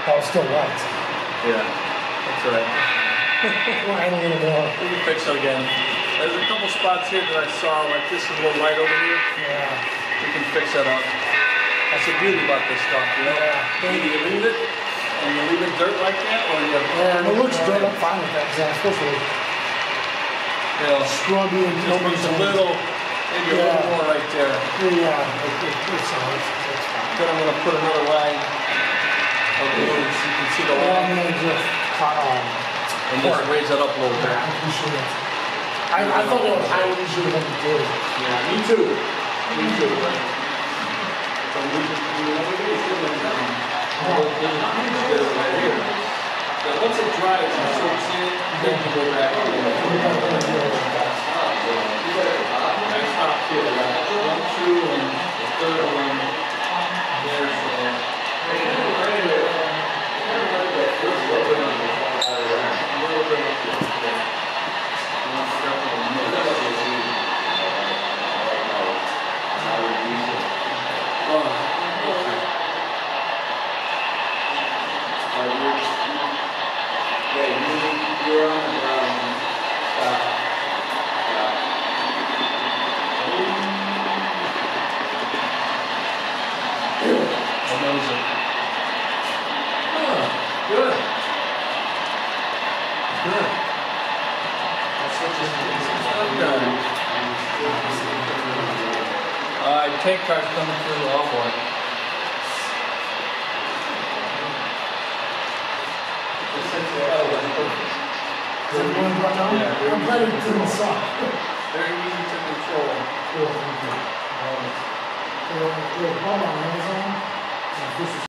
Oh, it's still wet. Yeah, that's right. Not any anymore. We can fix it again. There's a couple spots here that I saw, like this is a little light over here. Yeah. We can fix that up. That's the beauty about this stuff, you know? Yeah. Either you leave it, and you leave it dirt like that, or you have... Yeah, it looks dirt. I'm fine with that, because I'm supposed to, you know, scrubby and just needs a little, maybe a little more right there. Yeah, it's fine. Then I'm going to put another line of blue so you can see the line. And just raise it up a little bit. I thought that was higher than you should have did. Yeah, me too. Me too, right? So we just do like that. Right here. Now once it dries and soaks in, then you go back and I stopped here. One, two, and the third one. There's right here. You're on the ground. Amazing. Oh, good. Good. Tank car's coming through the off-board. Yeah, I'm glad it didn't suck. Very easy to control. Cool, thank you. Bum on Amazon. This is